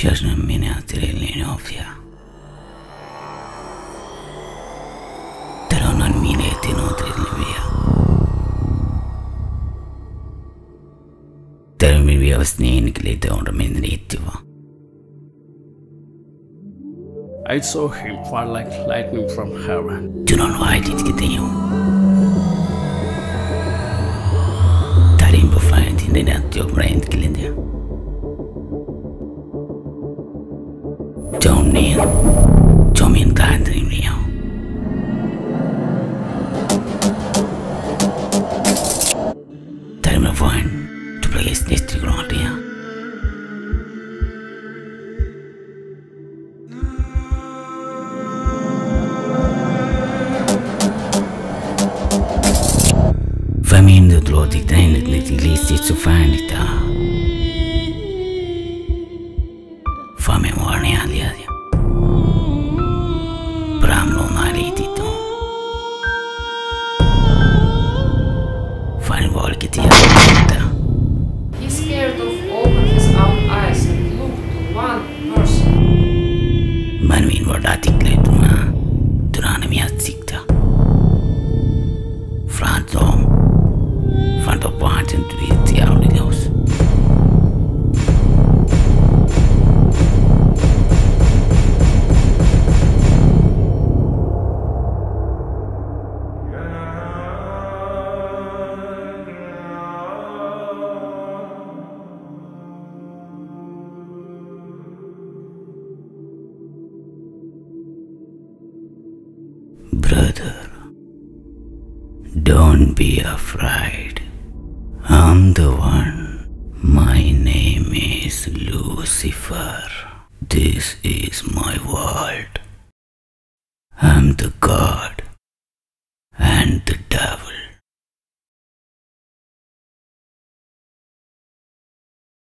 Fiasna minä tirellin ofia. Telonan mineetin otrillivia. Termin vievast niin klite on min riittiva. I saw him fall like lightning from heaven. Tunon vaiditkin teju. Tarin på flightin den att jag bränt klinde. Jonin, Jomin tandrin rio. Tarin på fine, du plays nästa grad ja. Familjen låter tändigt lite listigt så färdigt där. Familjen var en jävla. Bramlåna lite då. Familjen var lite till där. He scared of open his own eyes and looked to one person. Men min var där till kläderna. Dran i ansiktet. Frans om. Fant op waard en tweet jou niet los. Brother, don't be afraid. I'm the one. My name is Lucifer. This is my world. I'm the god.